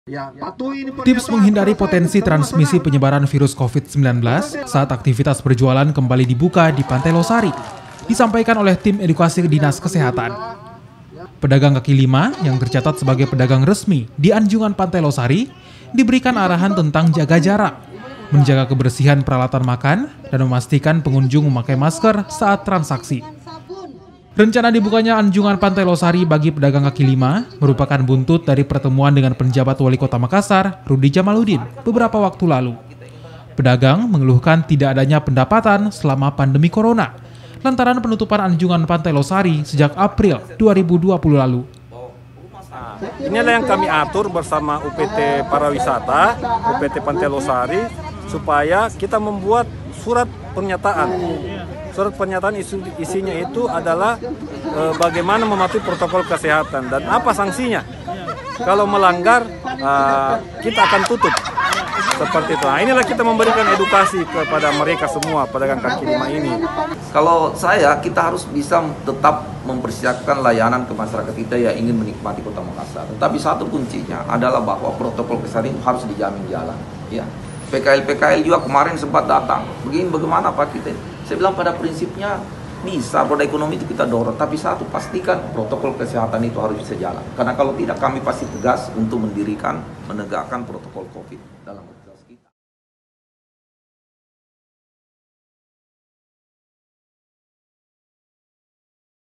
Tips menghindari potensi transmisi penyebaran virus COVID-19 saat aktivitas berjualan kembali dibuka di Pantai Losari, disampaikan oleh tim edukasi Dinas Kesehatan. Pedagang kaki lima yang tercatat sebagai pedagang resmi di Anjungan Pantai Losari diberikan arahan tentang jaga jarak, menjaga kebersihan peralatan makan, dan memastikan pengunjung memakai masker saat transaksi. Rencana dibukanya Anjungan Pantai Losari bagi pedagang kaki lima merupakan buntut dari pertemuan dengan penjabat Wali Kota Makassar, Rudi Jamaluddin, beberapa waktu lalu. Pedagang mengeluhkan tidak adanya pendapatan selama pandemi corona, lantaran penutupan Anjungan Pantai Losari sejak April 2020 lalu. Inilah yang kami atur bersama UPT Pariwisata, UPT Pantai Losari, supaya kita membuat surat pernyataan. Surat pernyataan isinya itu adalah bagaimana mematuhi protokol kesehatan dan apa sanksinya. Kalau melanggar, kita akan tutup. Seperti itu. Nah, inilah kita memberikan edukasi kepada mereka semua, pedagang kaki lima ini. Kalau kita harus bisa tetap mempersiapkan layanan ke masyarakat kita yang ingin menikmati Kota Makassar. Tetapi satu kuncinya adalah bahwa protokol kesehatan itu harus dijamin jalan. Ya. PKL juga kemarin sempat datang. Bagaimana Pak kita? Saya bilang pada prinsipnya bisa roda ekonomi itu kita dorong, tapi satu pastikan protokol kesehatan itu harus bisa jalan. Karena kalau tidak kami pasti tegas untuk menegakkan protokol COVID dalam